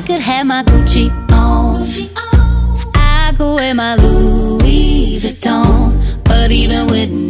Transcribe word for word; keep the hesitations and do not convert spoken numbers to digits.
could have my Gucci on, I could wear my Louis Vuitton, but even with